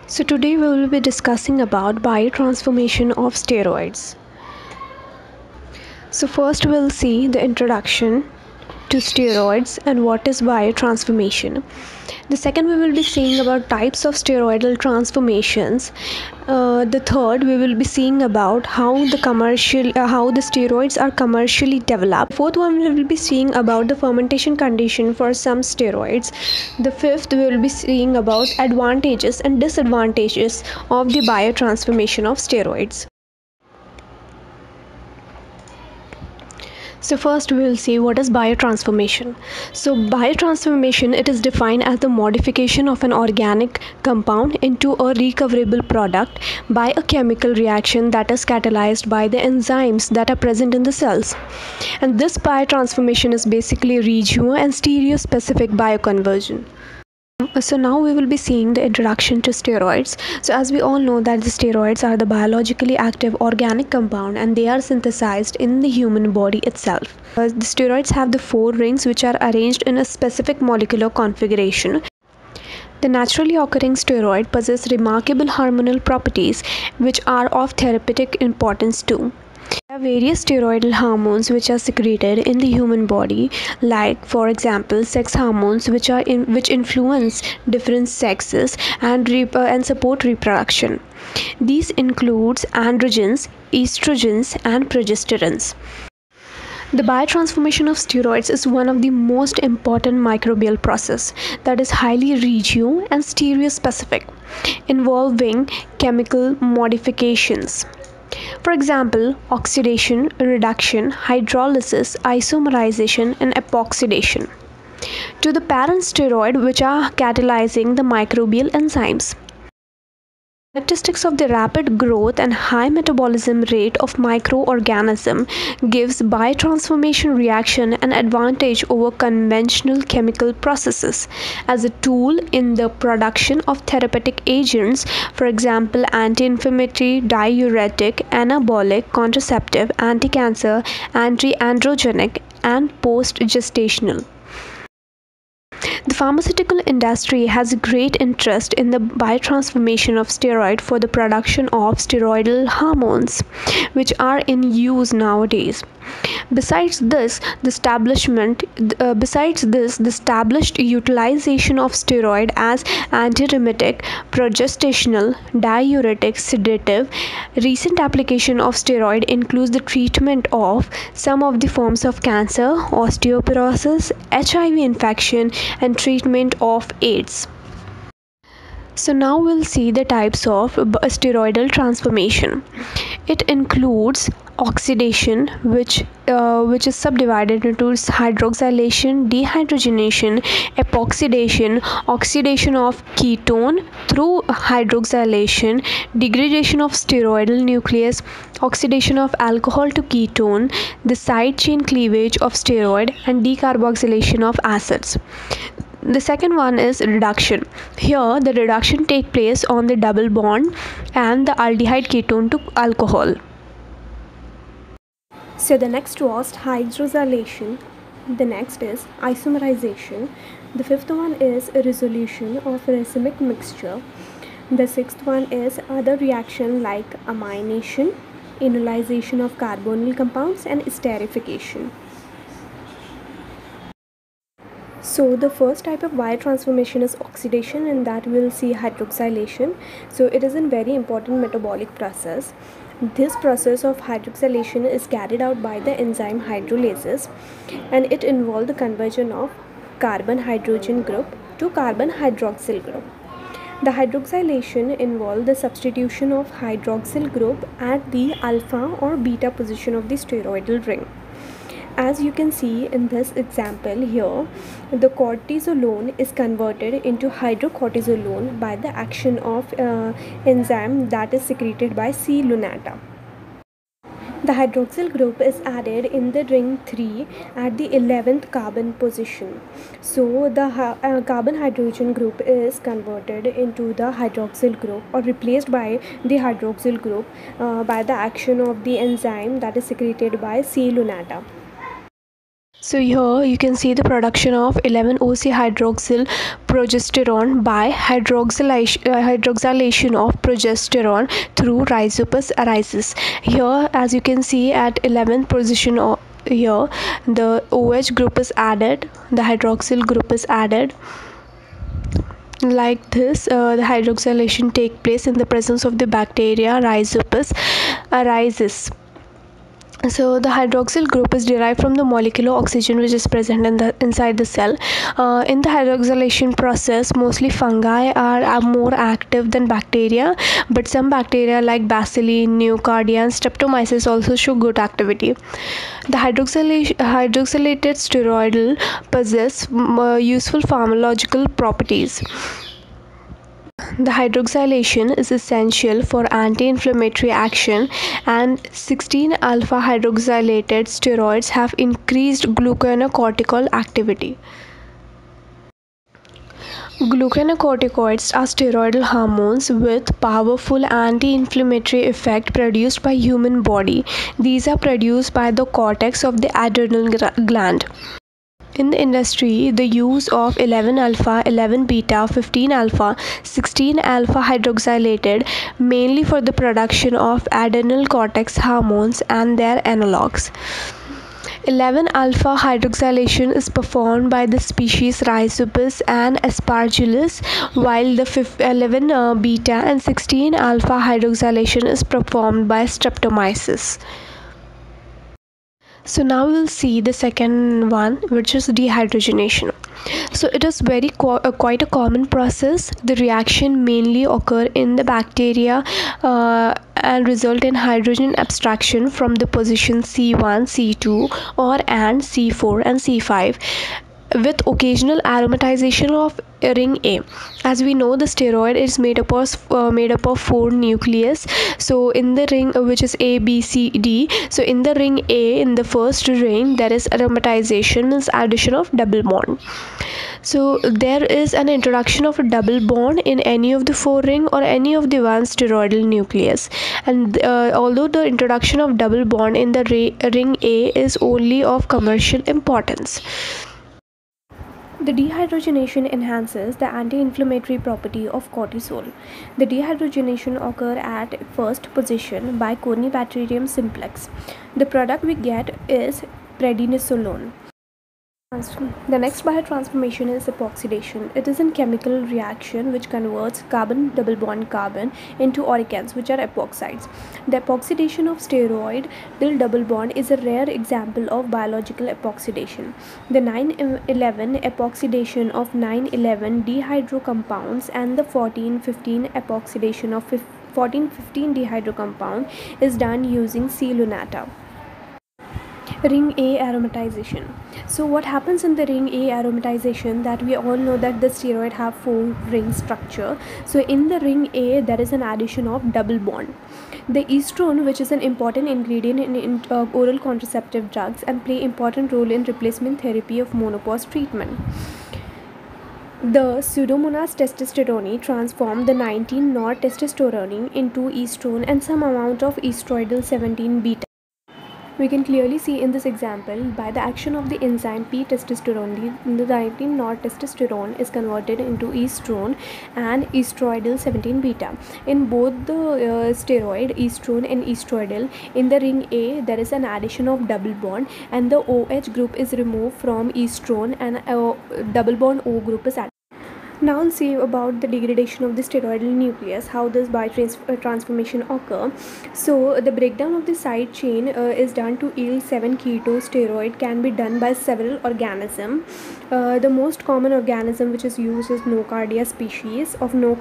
So today we will be discussing about biotransformation of steroids. So first we'll see the introduction to steroids and what is biotransformation. The second we will be seeing about types of steroidal transformations. The third we will be seeing about how the steroids are commercially developed. Fourth one we will be seeing about the fermentation condition for some steroids. The fifth we will be seeing about advantages and disadvantages of the biotransformation of steroids. So first we will see what is biotransformation. So biotransformation, it is defined as the modification of an organic compound into a recoverable product by a chemical reaction that is catalyzed by the enzymes that are present in the cells. And this biotransformation is basically regio and stereospecific bioconversion. So now we will be seeing the introduction to steroids. So as we all know that the steroids are the biologically active organic compound and they are synthesized in the human body itself. The steroids have the four rings which are arranged in a specific molecular configuration. The naturally occurring steroid possess remarkable hormonal properties which are of therapeutic importance too. There are various steroidal hormones which are secreted in the human body, like for example sex hormones which influence different sexes and support reproduction. These includes androgens, estrogens and progesterones. The biotransformation of steroids is one of the most important microbial process that is highly regio and stereospecific, involving chemical modifications. For example, oxidation, reduction, hydrolysis, isomerization, and epoxidation to the parent steroid which are catalyzing the microbial enzymes. Characteristics of the rapid growth and high metabolism rate of microorganism gives biotransformation reaction an advantage over conventional chemical processes as a tool in the production of therapeutic agents, for example anti-inflammatory, diuretic, anabolic, contraceptive, anti-cancer, anti-androgenic and post-gestational. The pharmaceutical industry has a great interest in the biotransformation of steroid for the production of steroidal hormones, which are in use nowadays. Besides this, the established utilization of steroid as antirheumatic, progestational, diuretic, sedative. Recent application of steroid includes the treatment of some of the forms of cancer, osteoporosis, HIV infection, and treatment of AIDS. So now we'll see the types of steroidal transformation. It includes oxidation, which is subdivided into hydroxylation, dehydrogenation, epoxidation, oxidation of ketone through hydroxylation, degradation of steroidal nucleus, oxidation of alcohol to ketone, the side chain cleavage of steroid, and decarboxylation of acids. The second one is reduction. Here the reduction takes place on the double bond and the aldehyde ketone to alcohol. So the next was hydroxylation. The next is isomerization. The fifth one is a resolution of racemic mixture. The sixth one is other reaction like amination, enolization of carbonyl compounds and esterification. So the first type of biotransformation is oxidation, and that we'll see hydroxylation. So it is a very important metabolic process. This process of hydroxylation is carried out by the enzyme hydrolases, and it involves the conversion of carbon hydrogen group to carbon hydroxyl group. The hydroxylation involves the substitution of hydroxyl group at the alpha or beta position of the steroidal ring. As you can see in this example here, the cortisolone is converted into hydrocortisolone by the action of enzyme that is secreted by C. lunata. The hydroxyl group is added in the ring 3 at the 11th carbon position. So the carbon hydrogen group is converted into the hydroxyl group or replaced by the hydroxyl group by the action of the enzyme that is secreted by C. lunata. So here you can see the production of 11-OC hydroxyl progesterone by hydroxylation of progesterone through rhizopus arisis. Here, as you can see, at 11th position here, the OH group is added, the hydroxyl group is added. Like this, the hydroxylation take place in the presence of the bacteria rhizopus arisis. So the hydroxyl group is derived from the molecular oxygen which is present inside the cell. In the hydroxylation process, mostly fungi are more active than bacteria, but some bacteria like bacilli, nocardia, and streptomyces also show good activity. The hydroxylated steroidal possess useful pharmacological properties. The hydroxylation is essential for anti-inflammatory action, and 16-alpha hydroxylated steroids have increased glucocortical activity. Glucocorticoids are steroidal hormones with powerful anti-inflammatory effect produced by human body. These are produced by the cortex of the adrenal gland. In the industry, the use of 11-alpha, 11-beta, 15-alpha, 16-alpha hydroxylated mainly for the production of adrenal cortex hormones and their analogues. 11-alpha hydroxylation is performed by the species Rhizopus and Aspergillus, while the 11-beta and 16-alpha hydroxylation is performed by Streptomyces. So now we'll see the second one, which is dehydrogenation. So it is quite a common process. The reaction mainly occur in the bacteria and result in hydrogen abstraction from the position C1, C2 and C4 and C5, with occasional aromatization of ring A. As we know, the steroid is made up of 4 nucleus. So in the ring, which is A, B, C, D, so in the ring A, in the first ring, there is aromatization, means addition of double bond. So there is an introduction of a double bond in any of the 4 ring or any of the one steroidal nucleus, and although the introduction of double bond in the ring A is only of commercial importance. The dehydrogenation enhances the anti-inflammatory property of cortisol. The dehydrogenation occurs at first position by Corynebacterium simplex. The product we get is prednisolone. The next biotransformation is epoxidation. It is a chemical reaction which converts carbon double bond carbon into oricans, which are epoxides. The epoxidation of steroid double bond is a rare example of biological epoxidation. The 9-11 epoxidation of 9-11 dihydro compounds and the 14-15 epoxidation of 14-15 dihydro compound is done using C. lunata. Ring A aromatization. So what happens in the ring A aromatization, that we all know that the steroid have 4 ring structure. So in the ring A, there is an addition of double bond. The estrone, which is an important ingredient in oral contraceptive drugs and play important role in replacement therapy of menopause treatment. The Pseudomonas testosterone transform the 19-nortestosterone into estrone and some amount of estroidal 17-beta. We can clearly see in this example, by the action of the enzyme P-testosterone, the 19-nortestosterone is converted into estrone and estroidal 17-beta. In both the steroid, estrone and estroidal, in the ring A, there is an addition of double bond and the OH group is removed from estrone and double bond O group is added. Now we'll see about the degradation of the steroidal nucleus, how this biotransformation occur. So the breakdown of the side chain is done to yield 7-keto steroid can be done by several organisms. The most common organism which is used is nocardia species.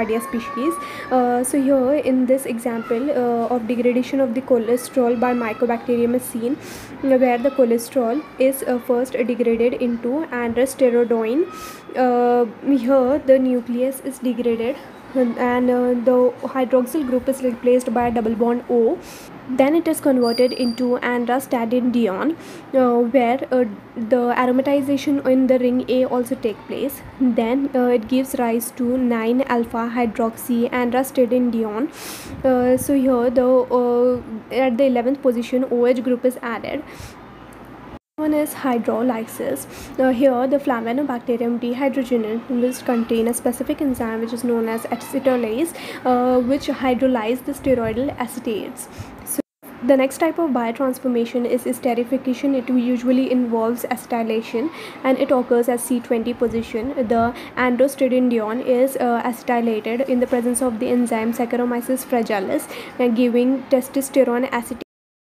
So here in this example of degradation of the cholesterol by mycobacterium is seen, where the cholesterol is first degraded into androstenedione. Here the nucleus is degraded and the hydroxyl group is replaced by a double bond O. Then it is converted into androstenedione, where the aromatization in the ring A also take place. Then it gives rise to 9-alpha hydroxy androstenedione. So here the at the 11th position OH group is added. One is hydrolysis. Here, the Flavanobacterium dehydrogenate will contain a specific enzyme which is known as acetylase, which hydrolyze the steroidal acetates. So, the next type of biotransformation is esterification. It usually involves acetylation and it occurs at C20 position. The androstenedione is acetylated in the presence of the enzyme Saccharomyces fragilis, giving testosterone acetate.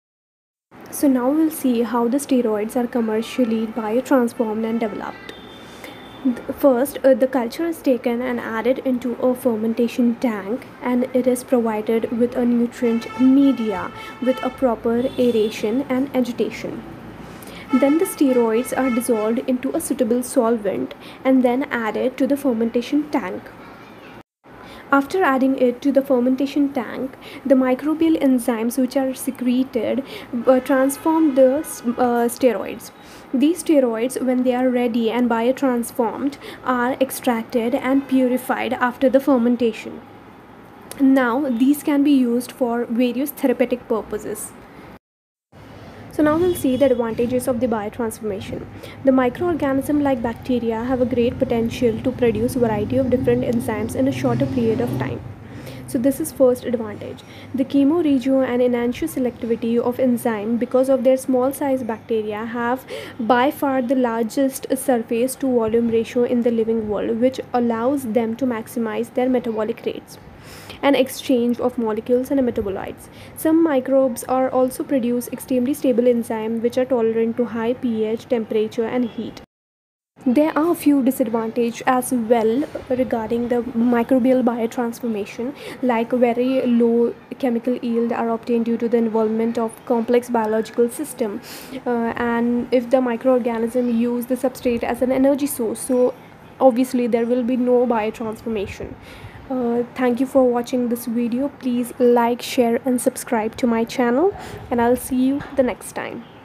So now we'll see how the steroids are commercially biotransformed and developed. First, the culture is taken and added into a fermentation tank, and it is provided with a nutrient media with a proper aeration and agitation. Then the steroids are dissolved into a suitable solvent and then added to the fermentation tank. After adding it to the fermentation tank, the microbial enzymes which are secreted transform the steroids. These steroids, when they are ready and biotransformed, are extracted and purified after the fermentation. Now, these can be used for various therapeutic purposes. So now we'll see the advantages of the biotransformation. The microorganisms like bacteria have a great potential to produce a variety of different enzymes in a shorter period of time. So this is first advantage. The chemoregio and enantiomer selectivity of enzyme, because of their small size, bacteria have by far the largest surface to volume ratio in the living world, which allows them to maximize their metabolic rates and exchange of molecules and metabolites. Some microbes are also produce extremely stable enzymes which are tolerant to high pH, temperature and heat. There are a few disadvantages as well regarding the microbial biotransformation, like very low chemical yield are obtained due to the involvement of complex biological system, and if the microorganism use the substrate as an energy source, so obviously there will be no biotransformation. Thank you for watching this video. Please like, share and subscribe to my channel, and I'll see you the next time.